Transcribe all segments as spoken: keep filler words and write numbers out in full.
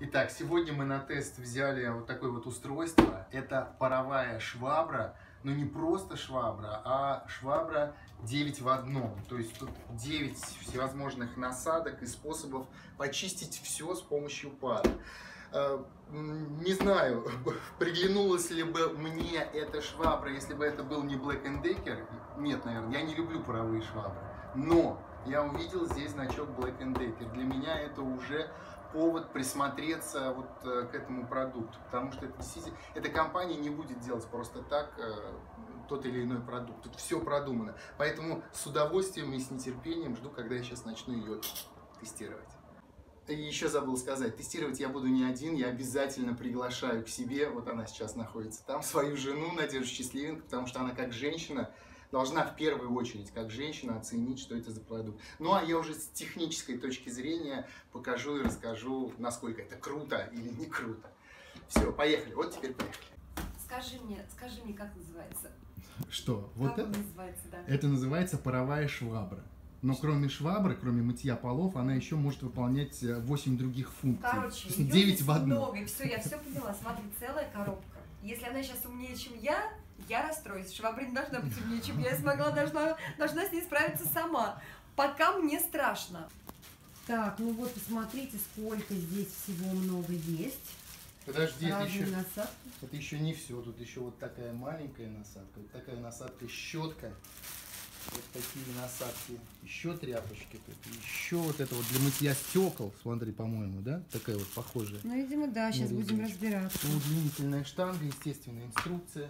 Итак, сегодня мы на тест взяли вот такое вот устройство. Это паровая швабра, но не просто швабра, а швабра девять в одном. То есть тут девять всевозможных насадок и способов почистить все с помощью пара. Не знаю, приглянулась ли бы мне эта швабра, если бы это был не Black энд Decker. Нет, наверное, я не люблю паровые швабры. Но я увидел здесь значок Black энд Decker. Для меня это уже повод присмотреться вот э, к этому продукту, потому что это, эта компания не будет делать просто так э, тот или иной продукт. Тут все продумано. Поэтому с удовольствием и с нетерпением жду, когда я сейчас начну ее тестировать. И еще забыл сказать, тестировать я буду не один, я обязательно приглашаю к себе, вот она сейчас находится там, свою жену Надежду Счастливенко, потому что она как женщина должна в первую очередь, как женщина, оценить, что это за продукт. Ну, а я уже с технической точки зрения покажу и расскажу, насколько это круто или не круто. Все, поехали. Вот теперь поехали. Скажи мне, скажи мне, как называется? Что? Как Вот он это? называется, да. Это называется паровая швабра. Но кроме швабры, кроме мытья полов, она еще может выполнять восемь других функций. Короче, девять в одном. много, и все, я все поняла. Смотри, целая коробка. Если она сейчас умнее, чем я, я расстроюсь. Швабра не должна быть умнее, чем я. Я смогла, должна, должна с ней справиться сама. Пока мне страшно. Так, ну вот посмотрите, сколько здесь всего много есть. Подожди, это еще, насадки. это еще не все. Тут еще вот такая маленькая насадка, вот такая насадка щетка. Вот такие насадки, еще тряпочки, тут, еще вот это вот для мытья стекол, смотри, по-моему, да, такая вот похожая. Ну, видимо, да, сейчас будем разбираться. Удлинительная штанга, естественная инструкция.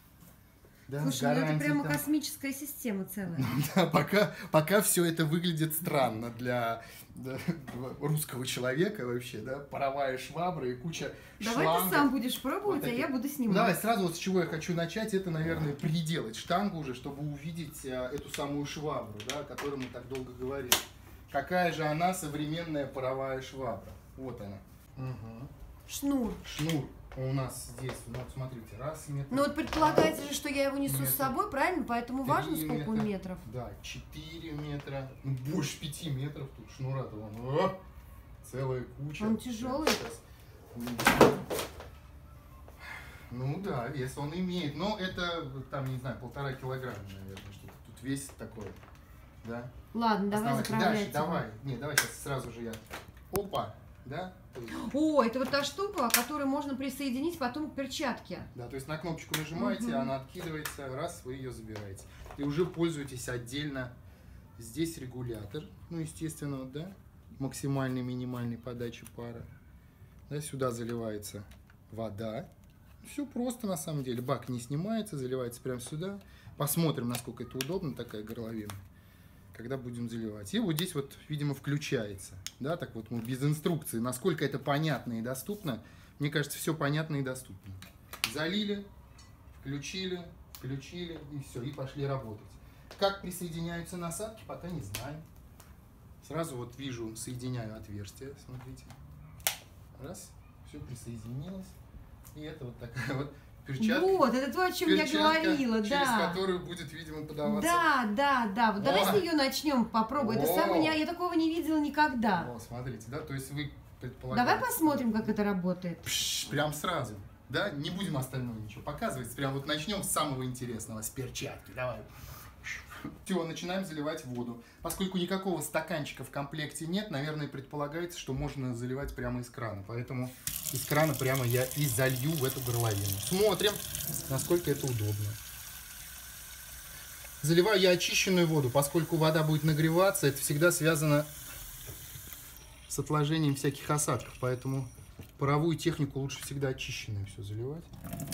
Да, слушай, ну это прямо там космическая система целая. Да, пока, пока все это выглядит странно для, для русского человека вообще, да, паровая швабра и куча Давай шлангов. Ты сам будешь пробовать, вот а я буду снимать. Ну, давай, сразу вот с чего я хочу начать, это, наверное, приделать штангу уже, чтобы увидеть а, эту самую швабру, да, о которой мы так долго говорили. Какая же она современная паровая швабра. Вот она. Угу. Шнур. Шнур. У нас здесь, ну вот смотрите, раз метр. Ну вот предполагается же, что я его несу метр, с собой, правильно? Поэтому важно сколько метра, метров. Да, четыре метра, ну больше пяти метров тут шнура-то вон, о, целая куча. Он тяжелый? Сейчас. Ну да, вес он имеет, но это там, не знаю, полтора килограмма, наверное, что-то тут весит такое, да. Ладно, давай заправлять. Дальше, давай, не, давай сейчас сразу же я, опа. Да? О, это вот та штука, которую можно присоединить потом к перчатке. Да, то есть на кнопочку нажимаете, угу. Она откидывается, раз, вы ее забираете. И уже пользуетесь отдельно. Здесь регулятор, ну, естественно, да, максимальной, минимальной подачи пара. Да, сюда заливается вода. Все просто на самом деле. Бак не снимается, заливается прямо сюда. Посмотрим, насколько это удобно, такая горловина, когда будем заливать. И вот здесь вот, видимо, включается. Да, так вот мы без инструкции. Насколько это понятно и доступно. Мне кажется, все понятно и доступно. Залили, включили, включили и все. И пошли работать. Как присоединяются насадки, пока не знаю. Сразу вот вижу, соединяю отверстие. Смотрите. Раз, все присоединилось. И это вот такая вот перчатка. Вот, это то, о чем я говорила, через да. Через которую будет, видимо, подаваться. Да, да, да. Вот давай с нее начнем, попробуй. Это самое, я, я такого не видела никогда. О, смотрите, да, то есть вы предполагаете. Давай посмотрим, как это работает. Пш, прям сразу, да, не будем остального ничего показывать. Прям вот начнем с самого интересного, с перчатки. Давай. Все, начинаем заливать воду. Поскольку никакого стаканчика в комплекте нет, наверное, предполагается, что можно заливать прямо из крана. Поэтому из крана прямо я и залью в эту горловину. Смотрим, насколько это удобно. Заливаю я очищенную воду, поскольку вода будет нагреваться, это всегда связано с отложением всяких осадков. Поэтому паровую технику лучше всегда очищенную все заливать,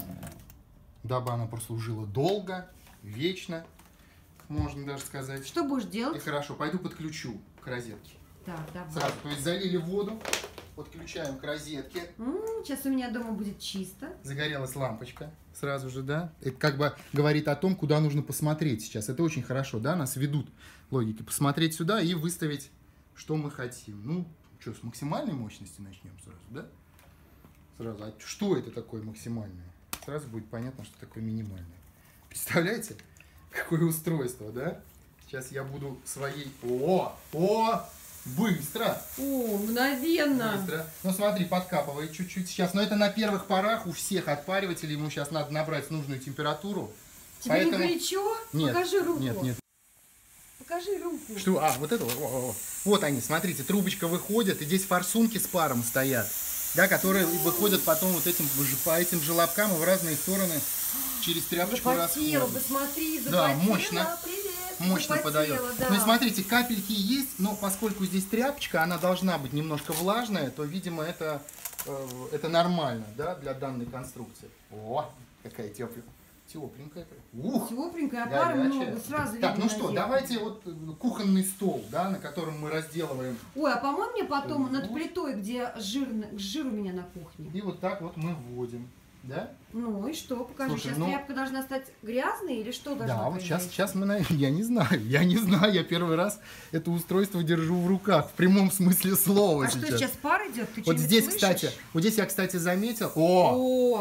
дабы она прослужила долго, вечно. Можно даже сказать. Что будешь делать? И хорошо, пойду подключу к розетке. Так, давай. Сразу, то есть залили воду, подключаем к розетке. М-м, сейчас у меня дома будет чисто. Загорелась лампочка сразу же, да? Это как бы говорит о том, куда нужно посмотреть сейчас. Это очень хорошо, да? Нас ведут логики. Посмотреть сюда и выставить, что мы хотим. Ну, что, с максимальной мощности начнем сразу, да? Сразу. А что это такое максимальное? Сразу будет понятно, что такое минимальное. Представляете? Какое устройство, да? Сейчас я буду своей... О! О! Быстро. О, мгновенно. Быстро. Ну смотри, подкапывает чуть-чуть сейчас. Но это на первых порах у всех отпаривателей. Ему сейчас надо набрать нужную температуру. Тебе Поэтому... не горячо? Нет, Покажи руку. Нет, нет. Покажи руку. Что? А, вот это? О, о, о. Вот они, смотрите, трубочка выходит, и здесь форсунки с паром стоят, да, которые выходят потом вот этим, по этим желобкам и в разные стороны через тряпочку Запотела, расходят. посмотри, Да, запотела, мощно. привет. Мощно Запотела, подает. да. Ну и смотрите, капельки есть, но поскольку здесь тряпочка, она должна быть немножко влажная, то, видимо, это, э, это нормально, да, для данной конструкции. О, какая теплая. Тепленькая. Ух! Тепленькая, а пара много, сразу видно. Так, ну что, на давайте вот кухонный стол, да, на котором мы разделываем. Ой, а по-моему, мне потом Вот. над плитой, где жир, жир у меня на кухне. И вот так вот мы вводим, да? Ну и что, покажи, Слушай, сейчас ну- тряпка должна стать грязной или что должно Да, вот произойти? сейчас, сейчас мы, на- я не знаю, я не знаю, я первый раз это устройство держу в руках, в прямом смысле слова А сейчас. что, сейчас пар идет? Ты Вот что-нибудь здесь, слышишь? кстати, вот здесь я, кстати, заметил. О! О!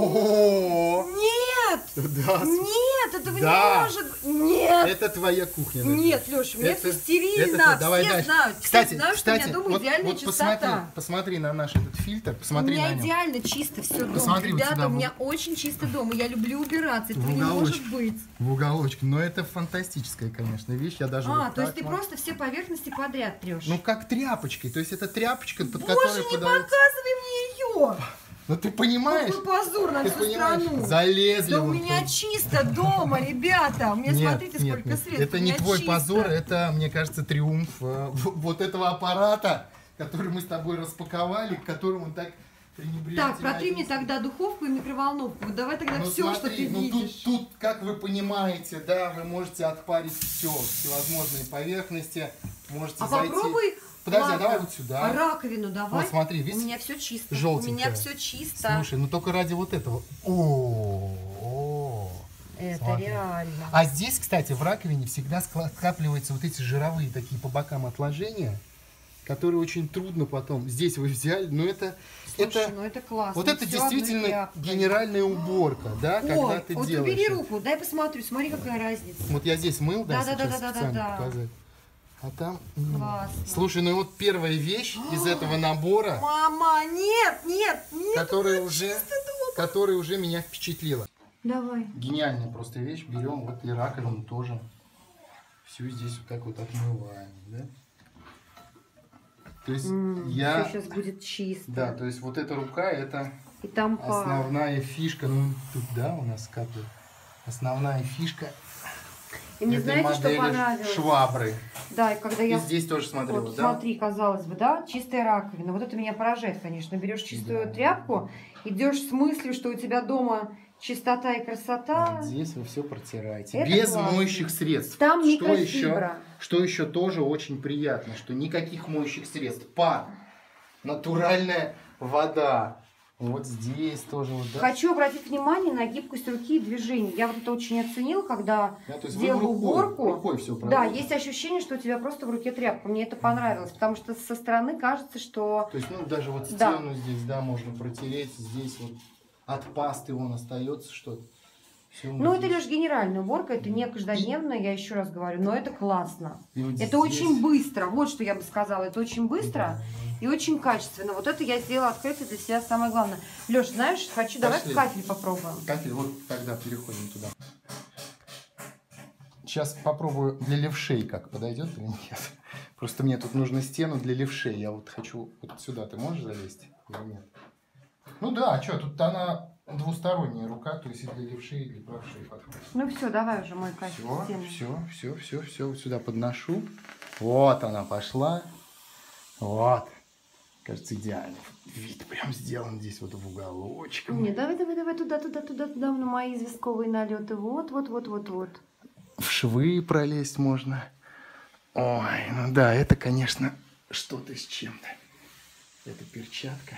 Ого! Нет! Да, Нет, этого Да. не может быть! Нет! это твоя кухня. Надя. Нет, Леша, у меня Это- все стерильно, это- давай все дальше. знают. Кстати, все знают, кстати, что у меня дома вот, идеальная вот чистота. посмотри, посмотри на наш этот фильтр, У посмотри меня на нем. идеально чисто все дома. Посмотри вот Ребята, сюда, у вот. меня очень чисто дома. Я люблю убираться. Этого В не уголочек. может быть. В уголочке. Но это фантастическая, конечно, вещь. Я даже А, вот то есть так ты вот- просто все поверхности подряд трешь. Ну, как тряпочкой. То есть это тряпочка, под Боже, которой не подают. показывай мне ее! Ну, ты понимаешь? Какой позор на Ты всю понимаешь? страну. Залезли. Да у вот меня тут. чисто дома, ребята. У меня, Нет, смотрите, нет, сколько нет. средств. Это у не меня твой чисто. позор, это, мне кажется, триумф э, вот этого аппарата, который мы с тобой распаковали, к которому так пренебрежительно. Так, протри мне тогда духовку и микроволновку. Вот давай тогда Ну, все, смотри, что ты ну, видишь. тут, тут, как вы понимаете, да, вы можете отпарить все, всевозможные поверхности, можете А зайти. попробуй. Подожди, а ладно, давай вот сюда. а раковину давай. Вот смотри, У видишь? меня все чисто. У Желтенькая. меня все чисто. Слушай, ну только ради вот этого. О, о. Это Смотри. реально. А здесь, кстати, в раковине всегда скла- скапливаются вот эти жировые такие по бокам отложения, которые очень трудно потом. Здесь вы взяли, но это, Слушай, это, ну это классно. вот это Всё одной действительно тряпкой. генеральная уборка, да, когда Ой, ты вот делаешь. убери это. руку, дай посмотрю, смотри, какая разница. Вот я здесь мыл, да, Да-да-да-да-да-да. сейчас специально показать. А там... м. Классно. Слушай, ну и вот первая вещь из этого набора, Мама, нет, нет, нет. которая уже, которая уже меня впечатлила. Давай. Гениальная просто вещь. Берем вот и раковину тоже. Всю здесь вот так вот отмываем, да? То есть я... Все сейчас будет чисто. Да, то есть вот эта рука, это И там пар. основная фишка. Ну, тут, да, у нас как бы основная фишка И мне этой знаете, что модели понравилось? швабры. Да, и когда И я... здесь тоже смотрела, Вот, да? смотри, казалось бы, да, чистая раковина. Вот это меня поражает, конечно. Берешь чистую Да. тряпку, идешь с мыслью, что у тебя дома чистота и красота. Вот здесь вы все протираете. Это Без классно. моющих средств. Там что микрофибра. еще, что еще тоже очень приятно, что никаких моющих средств. Пар, натуральная вода. Вот здесь тоже вот, да? Хочу обратить внимание на гибкость руки и движений. Я вот это очень оценила, когда Да, то есть вы делала рукой, уборку. рукой все Да, есть ощущение, что у тебя просто в руке тряпка. Мне это понравилось, потому что со стороны кажется, что... То есть, ну, даже вот Да. стену здесь, да, можно протереть. Здесь вот от пасты вон остается что-то. Всё Ну, это здесь. лишь генеральная уборка, это не каждодневная, я еще раз говорю, но это классно. И вот Это здесь- очень быстро, вот что я бы сказала, это очень быстро и очень качественно. Вот это я сделала открытие для себя самое главное. Леш, знаешь, хочу, давай Пошли. кафель попробуем. Кафель, вот тогда переходим туда. Сейчас попробую для левшей, как подойдет или нет. Просто мне тут нужна стену для левшей. Я вот хочу... Вот сюда ты можешь залезть или нет? Ну да, а что, тут она двусторонняя рука, то есть и для левшей, и для правшей подходит. Ну все, давай уже мой кафель. Все, стену. все, все, все, все. Вот сюда подношу. Вот она пошла. Вот. Кажется, идеально. Вид прям сделан здесь вот в уголочке. Не, давай, давай, давай, туда, туда, туда, туда, на мои известковые налеты. Вот, вот, вот, вот, вот. В швы пролезть можно. Ой, ну да, это, конечно, что-то с чем-то. Это перчатка.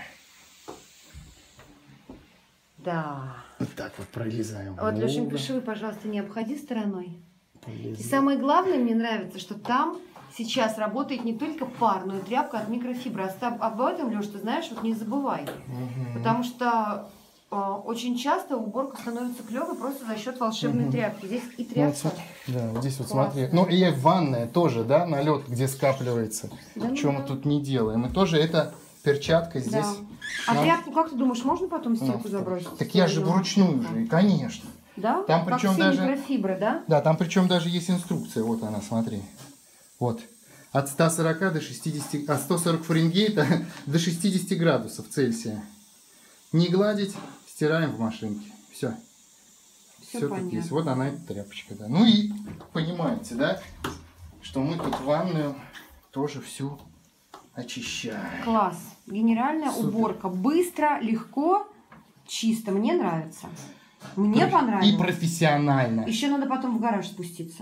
Да. Вот так вот пролезаем. Вот, Лешенька, Во, швы, пожалуйста, не обходи стороной. И полезли. самое главное, мне нравится, что там сейчас работает не только пар, но и тряпка от микрофибры. А об этом, Леш, ты знаешь, вот не забывай. Мгм. Потому что очень часто уборка становится клевой просто за счет волшебной угу. тряпки. Здесь и тряпка. Вот, да, вот здесь вот смотри. Ну и ванная тоже, да, налет, где скапливается. Да, Что да. мы тут не делаем. И тоже это перчатка здесь. Да. А нам... тряпку, как ты думаешь, можно потом в стирку ну, забросить? Так я же вручную же, конечно. Да? Там как причем все даже. Микрофибры, да? Да, там причем даже есть инструкция. Вот она, смотри. Вот. От ста сорока до шестидесяти, а сто сорок Фаренгейта до шестидесяти градусов Цельсия. Не гладить, стираем в машинке. Все. Все, Все тут есть. Вот она, эта тряпочка. Да. Ну и понимаете, да, что мы тут ванную тоже всю очищаем. Класс. Генеральная Супер. уборка. Быстро, легко, чисто. Мне нравится. Мне Про... понравилось. И профессионально. Еще надо потом в гараж спуститься.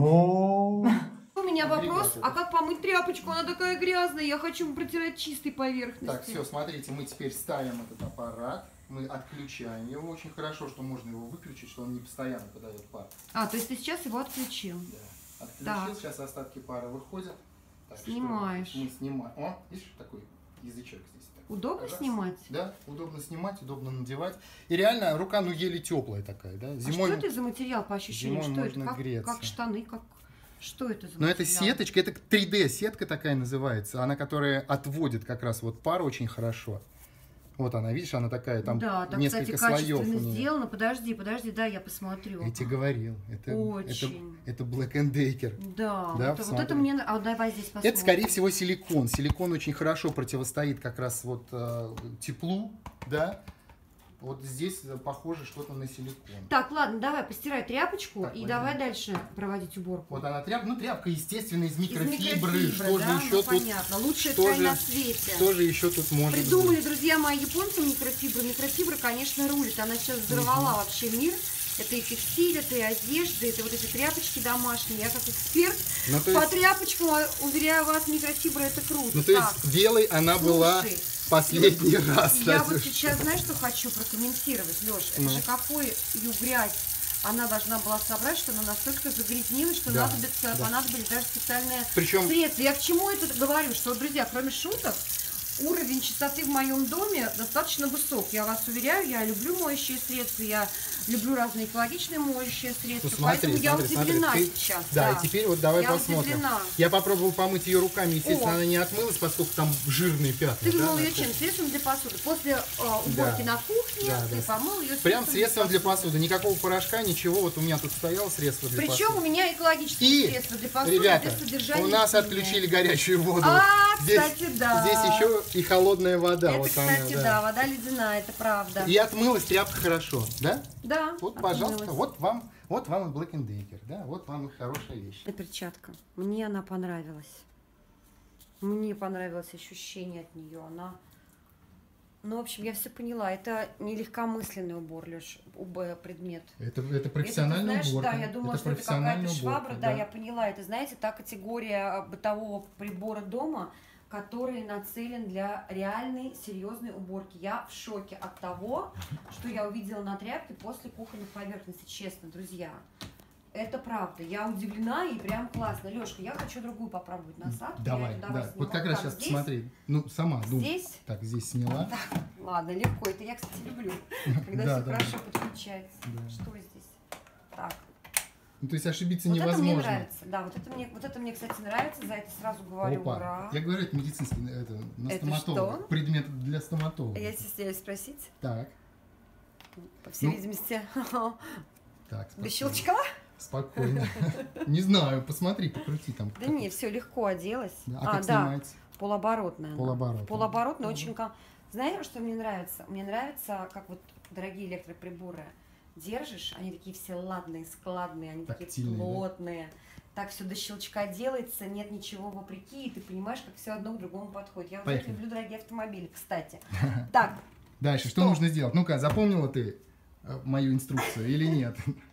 Ну... У меня вопрос, а как помыть тряпочку? Она такая грязная, я хочу протирать чистой поверхностью. Так, все, смотрите, мы теперь ставим этот аппарат, мы отключаем его. Очень хорошо, что можно его выключить, что он не постоянно подает пар. А, то есть ты сейчас его отключил? Да, отключил, так. Сейчас остатки пара выходят. Так, Снимаешь. Мы снимаем. О, видишь, такой язычок здесь. Так. Удобно Раз. снимать? Да, удобно снимать, удобно надевать. И реально рука, ну, еле теплая такая, да. Зимой... А что это за материал по ощущениям? Зимой что можно это? Как, греться. как штаны, как... Что это за Но материал? это сеточка, это три дэ сетка такая называется, она которая отводит как раз вот пар очень хорошо. Вот она, видишь, она такая, там да, так, несколько кстати, слоев. качественно сделано. Подожди, подожди, да, я посмотрю. Я тебе говорил, это, очень. это, это Black энд Decker. Да, да это, вот это мне... А давай здесь посмотрим. Это, скорее всего, силикон. Силикон очень хорошо противостоит как раз вот э, теплу, да. Вот здесь похоже что-то на силикон. Так, ладно, давай постирай тряпочку так, и возьми. Давай дальше проводить уборку. Вот она тряпка, ну тряпка, естественно, из микрофибры. Из микрофибры, что да? же еще ну, тут? Понятно, лучшая ткань на свете. Что же еще тут можно? Придумали, быть? друзья мои, японцы микрофибры. Микрофибра, конечно, рулит. Она сейчас взорвала угу. вообще мир. Это и текстиль, это и одежда, это вот эти тряпочки домашние. Я как эксперт ну, по есть... тряпочкам, уверяю вас, микрофибра это круто. Ну, то есть белой она Слушай, была последний раз. Я вот сейчас, знаешь, что хочу прокомментировать, Леш? Это ну. же какую грязь она должна была собрать, что она настолько загрязнилась, что да, надо, да. понадобились даже специальные Причем... средства. Я к чему это говорю? Что, друзья, кроме шуток, уровень чистоты в моем доме достаточно высок. Я вас уверяю, я люблю моющие средства, я люблю разные экологичные моющие средства. Ну, смотри, поэтому смотри, я удивлена смотри, сейчас. Ты... Да, да, и теперь вот давай я посмотрим. Удивлена. Я попробовал помыть ее руками, естественно, О. она не отмылась, поскольку там жирные пятна. Ты да, вымыл ее чем? Средством для посуды. После э, уборки да. на кухне да, ты да. помыл ее Прям средством для посуды. для посуды. Никакого порошка, ничего. Вот у меня тут стояло средство для Причем посуды. Причем у меня экологические и, средства для посуды. Ребята, для у нас химии. отключили горячую воду. А, здесь, кстати, да. Здесь еще и холодная вода. Это, вот кстати, она, да. да, вода ледяная, это правда. И отмылась тряпка хорошо, да? Да. Вот, отмылась. Пожалуйста, вот вам, вот вам и Black энд Decker, да, вот вам и хорошая вещь. Это перчатка. Мне она понравилась. Мне понравилось ощущение от нее. Она, ну, в общем, я все поняла. Это не легкомысленный убор, Леш, предмет. Это, это профессиональная это, знаешь, уборка. Да, я думала, это что это какая-то швабра. Уборка, да. да, я поняла. Это, знаете, та категория бытового прибора дома, который нацелен для реальной, серьезной уборки. Я в шоке от того, что я увидела на тряпке после кухонных поверхностей. Честно, друзья. Это правда. Я удивлена и прям классно. Лешка, я хочу другую попробовать насадку. Давай, да. Вот как раз сейчас здесь? Посмотри. Ну, сама. Ну, здесь? Так, здесь сняла. Так, ладно, легко. Это я, кстати, люблю. Когда все хорошо подключается. Что здесь? Так. Ну, то есть ошибиться вот невозможно. Это мне нравится. Да, вот это мне, вот это мне, кстати, нравится. За это сразу говорю Опа. Ура. Я говорю, это медицинский, это на это стоматолога. Что? Предмет для стоматолога. Я стесняюсь спросить. Так. По всей ну, видимости. Так, без щелчка? Спокойно. Не знаю, посмотри, покрути там. Да не, все легко оделась. Да, а, а как да, снимается? Полоборотная. Полоборотная. Полоборотная, очень... Знаете, что мне нравится? Мне нравится, как вот дорогие электроприборы держишь, они такие все ладные, складные, они Тактильные, такие плотные. Да? Так все до щелчка делается, нет ничего вопреки, и ты понимаешь, как все одно к другому подходит. Я вот люблю дорогие автомобили, кстати. Так. Дальше, что нужно сделать? Ну-ка, запомнила ты мою инструкцию или нет?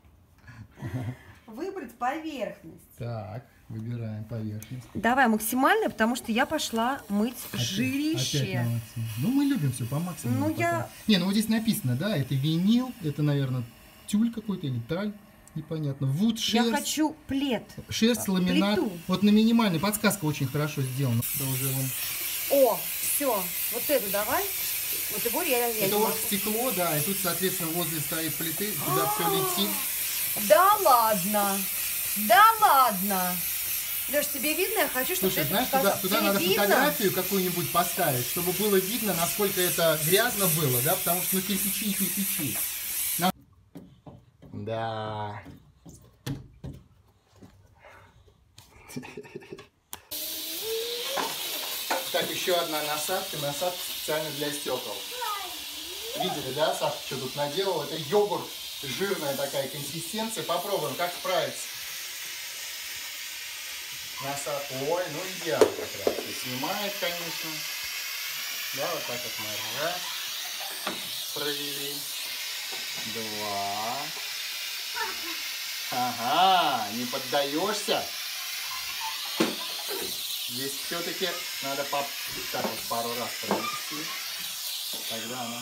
Выбрать поверхность. Так, выбираем поверхность. Давай максимально, потому что я пошла мыть опять, жирище. Опять ну, мы любим все по максимуму. Ну, я... Не, ну вот здесь написано, да, это винил, это, наверное, тюль какой-то или таль, непонятно. Вуд, шерсть. Я хочу плед. Шерсть, ламинат. Плиту. Вот на минимальной подсказка очень хорошо сделана. Уже вон... О, все, вот эту давай. Вот его я, я Это вот стекло, да, и тут, соответственно, возле стоит плиты, туда все летит. Да ладно, да ладно. Леш, тебе видно? Я хочу, чтобы Слушай, ты знаешь, это туда, показал. туда Тебе надо видно? фотографию какую-нибудь поставить, чтобы было видно, насколько это грязно было, да, потому что, ну, кирпичи и кирпичи. На... Да. Так, еще одна насадка, насадка специально для стекол. Видели, да, Саша, что тут наделал? Это йогурт, жирная такая консистенция. Попробуем, как справиться. Насадка. Ой, ну идеально как раз. И снимает, конечно. Да, вот так вот мы раз провели. Два. Ага, не поддаешься? Здесь все-таки надо по... так вот пару раз провести. Тогда она...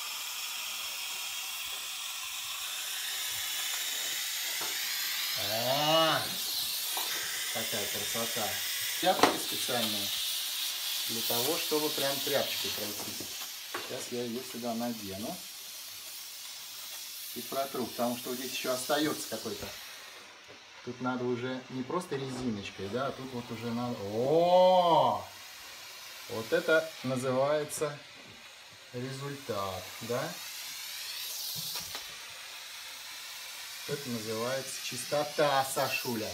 А, какая красота. Тряпки специальные для того, чтобы прям тряпочкой пройти. Сейчас я ее сюда надену и протру, потому что вот здесь еще остается какой-то. Тут надо уже не просто резиночкой, да, а тут вот уже надо... О! Вот это называется результат, да? Это называется чистота, Сашуля.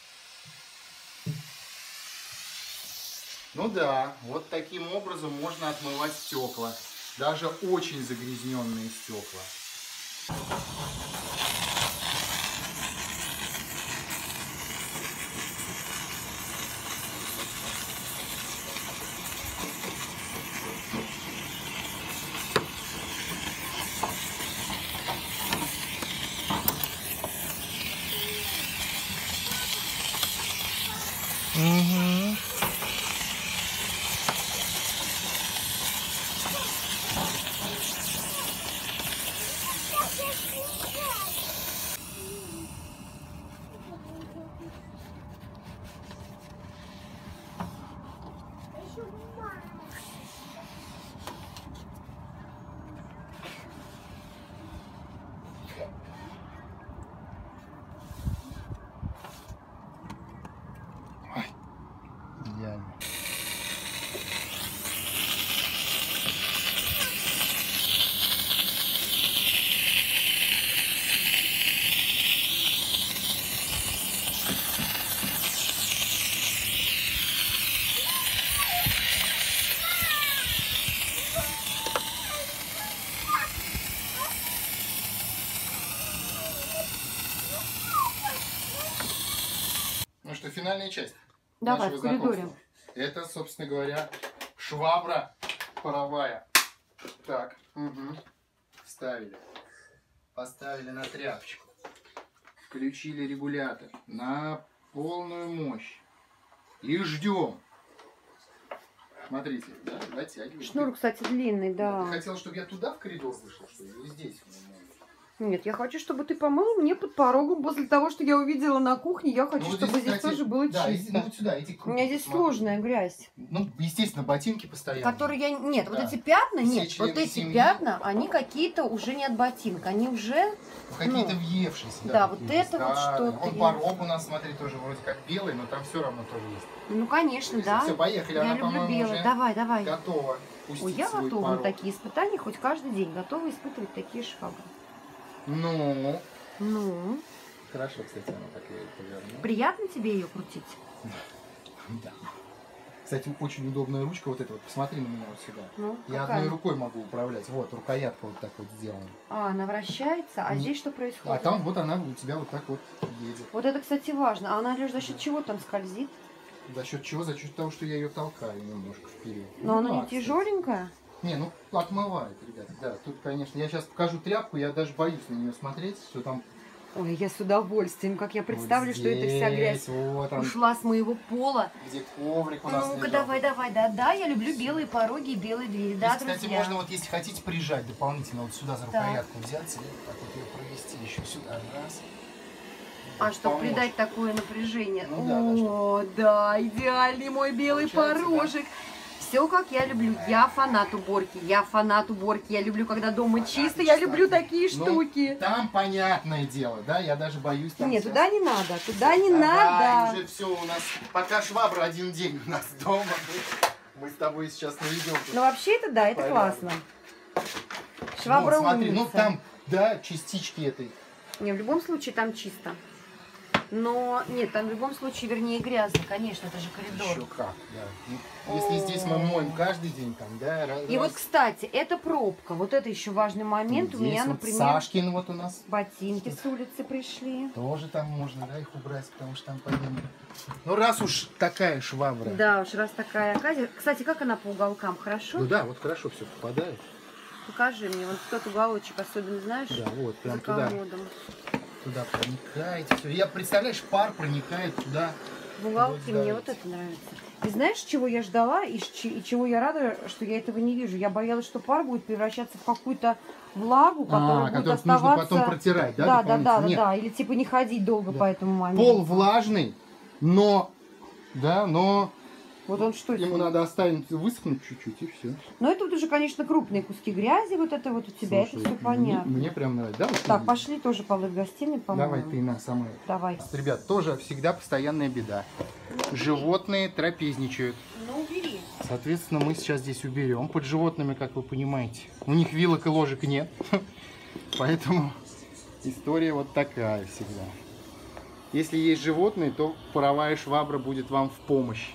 Ну да, вот таким образом можно отмывать стекла. Даже очень загрязненные стекла. Угу. Идеально. Ну что, финальная часть. Давай, нашего в коридоре. знакомства. Это, собственно говоря, швабра паровая. Так, угу. Вставили. Поставили на тряпочку. Включили регулятор на полную мощь. И ждем. Смотрите, да, дотягиваем. Шнур, кстати, длинный, да. Ты хотел, чтобы я туда в коридор вышел, что ли? Или здесь? Нет, я хочу, чтобы ты помыл мне под порогом. После того, что я увидела на кухне, я хочу, Ну, вот чтобы здесь, здесь кстати, тоже было да, чисто. ну, вот сюда, эти У круги, меня здесь посмотри. сложная грязь. Ну, естественно, ботинки постоянно. Которые я... Нет, Да. вот эти пятна, Все нет, члены вот эти семьи. пятна, они какие-то уже не от ботинка. Они уже... Ну, какие-то ну, въевшиеся. да, вот какие-то это вот старые. что-то Он я- порог у нас, смотри, тоже вроде как белый, но там все равно тоже есть. Ну, конечно, да. Все, поехали. Я Она, люблю по-моему, белый. уже Давай, давай. готова пустить Ой, я свой готова на порог. такие испытания хоть каждый день. Готова испытывать такие швабры. Ну, Ну, хорошо, кстати, она так и повернула. приятно тебе ее крутить? Да. Кстати, очень удобная ручка вот эта вот. Посмотри на меня вот сюда. Ну, Я какая? одной рукой могу управлять. Вот, рукоятка вот так вот сделана. А, она вращается, а Не- здесь что происходит? А там вот она у тебя вот так вот едет. Вот это, кстати, важно. А она лишь за счет чего там скользит? За счет чего? За счет того, что я ее толкаю немножко вперед. Но Ну она да, не кстати. тяжеленькая. Не, ну отмывает, ребят. Да, тут, конечно, я сейчас покажу тряпку, я даже боюсь на нее смотреть, что там. Ой, я с удовольствием, как я представлю, вот что эта вся грязь здесь, вот он, ушла с моего пола. где коврик у нас Ну-ка, лежал. давай, давай, да, да, я люблю белые пороги и белые двери, да, Здесь, кстати, друзья. можно вот, если хотите, прижать дополнительно вот сюда за Так. рукоятку взяться и так вот ее провести еще сюда, раз. А чтобы Поможет. придать такое напряжение. Ну да, да, О, да, идеальный мой белый Получается, порожек. Все как я люблю. Я фанат уборки. Я фанат уборки. Я люблю, когда дома чисто. Я люблю такие Ну, штуки. там понятное дело, да? Я даже боюсь там. Нет, сейчас- туда не надо. Туда не Давай, надо. уже все у нас. Пока швабра один день у нас дома. Мы, мы с тобой сейчас наведем. Но вообще это да, это Порядок. классно. Швабра Вот, смотри, ну умница. там, да, частички этой. Не, в любом случае там чисто. Но нет, там в любом случае, вернее, грязно, конечно, это же коридор. Еще как, да. Ну, если здесь мы моем каждый день, там, да, раз, И раз. вот, кстати, это пробка. Вот это еще важный момент. Здесь У меня, вот например, Сашкин вот у нас. ботинки с улицы пришли. Тоже там можно, да, их убрать, потому что там пойдем. Ну, раз уж такая швабра. Да, уж раз такая оказия. Кстати, как она по уголкам? Хорошо? Ну да, вот хорошо все попадает. Покажи мне. Вот тот уголочек особенно, знаешь? Да, вот, прям За туда, комодом. туда проникает. Все. Я, представляешь, пар проникает туда. В уголке Вот, да. мне вот это нравится. И знаешь, чего я ждала и, ч- и чего я рада, что я этого не вижу? Я боялась, что пар будет превращаться в какую-то влагу, которая А, будет который оставаться... нужно потом протирать, да? Да, да, да, да, дополнительно? да. Или типа не ходить долго Да. по этому моменту. Пол влажный, но, да, но Вот он что ему это? надо оставить высохнуть чуть-чуть и все. Но это вот уже, конечно, крупные куски грязи, вот это вот у тебя, это все понятно. Мне, мне прям нравится. Да, вот Так, ты- пошли тоже полы в гостиной, по-моему. Давай ты на сама. Давай. Ребят, тоже всегда постоянная беда. Животные трапезничают. Ну, убери. Соответственно, мы сейчас здесь уберем. Под животными, как вы понимаете, у них вилок и ложек нет. Поэтому история вот такая всегда. Если есть животные, то паровая швабра будет вам в помощь,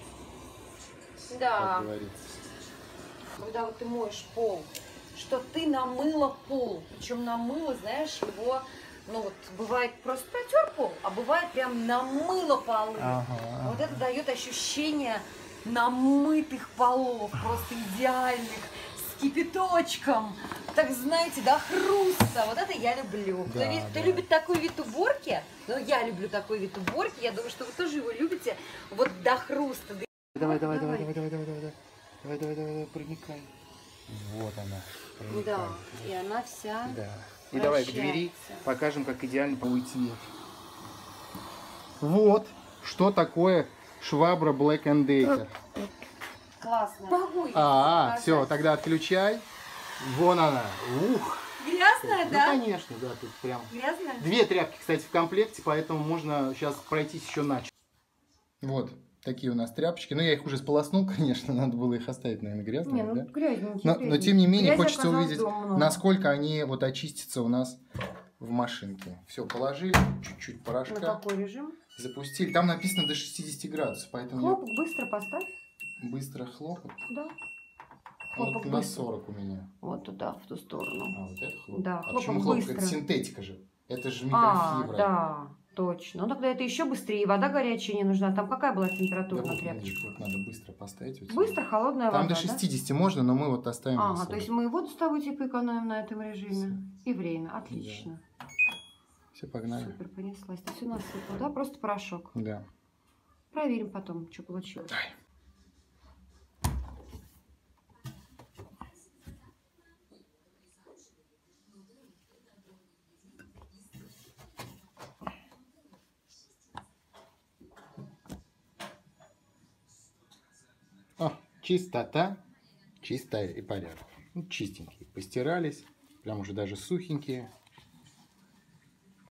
Да. как говорится. Когда вот ты моешь пол, что ты намыла пол. Причем намыла, знаешь, его, ну вот, бывает просто протер пол, а бывает прям намыла полы. Ага, Вот ага. это дает ощущение намытых полов, просто идеальных, с кипяточком. Так знаете, до хруста. Вот это я люблю. Кто, Да, ви- кто да. любит такой вид уборки, ну я люблю такой вид уборки, я думаю, что вы тоже его любите, вот до хруста. Давай, давай, давай, Давай. давай, давай, давай, давай, давай, давай, давай, давай, проникай. Вот она. проникай. Да, и она вся... Да. И давай к двери Вращается. покажем, как идеально уйти. Вот, что такое швабра Black and Decker. Классно. Могу я А, показать? все, тогда отключай. Вон она. Ух. Грязная, Ну, да? конечно, да, тут прям. Грязная? Две тряпки, кстати, в комплекте, поэтому можно сейчас пройтись еще начать. Вот, такие у нас тряпочки. Ну, я их уже сполоснул, конечно, надо было их оставить, наверное, грязными, Не, ну да? грязненькие. Но, но тем не менее, Грязи хочется оказалось увидеть, дома много. насколько они вот очистятся у нас в машинке. Все, положили, чуть-чуть На порошка, какой режим? запустили. Там написано до шестидесяти градусов, поэтому Хлопок быстро поставь. я быстро хлопок. Да. Вот Хлопок на быстро. сорок у меня. Вот туда, в ту сторону. А, вот это хлопок. Да, а хлопок почему хлопок? Это быстро. синтетика же. Это же А, микрофибра. да, точно. Ну тогда это еще быстрее. Вода горячая не нужна. Там какая была Да температура на вот, тряпочке? видишь, вот надо быстро поставить. Вот Быстро, сюда. холодная Там вода, до да? шестидесяти можно, но мы вот оставим на Ага, сорок. то есть мы и воду с тобой типа экономим на этом режиме. И время. Отлично. Все, погнали. Супер, понеслась. Ты все насыпал, да? Просто порошок. Да. Проверим потом, что получилось. Давай. О, чистота, чистая и порядок. Ну, чистенькие. Постирались, прям уже даже сухенькие.